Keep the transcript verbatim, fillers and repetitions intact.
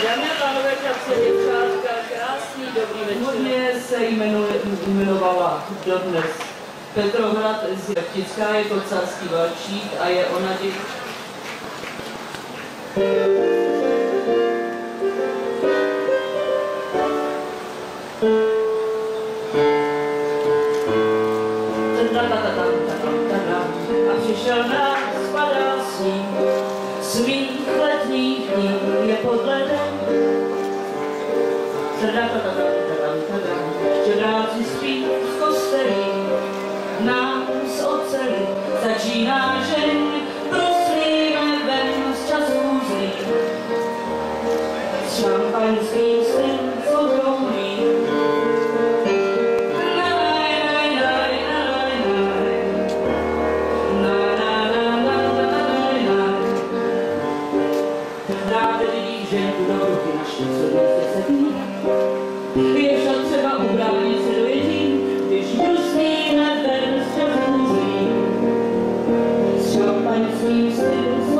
Dámy a pánové, chlapci, děvčátka, krásný, dobrý večer. Původně se jmenuje, jmenovala dodnes Petrohrad z Jaktická, je to carský valčík a je ona děv... A přišel nás, padá sníh, svých letních dní je pod ledem. Štědráci spí v kostelí, nás oceli, začíná žeň, prosíme ven z časů zlých. S šampaňským snem soukromí. Dáte lidí ženku do ruky naši, co byste se dní. Je však třeba ubránit se do jedí, když dusný neber z časů zlý. S šampaňským styl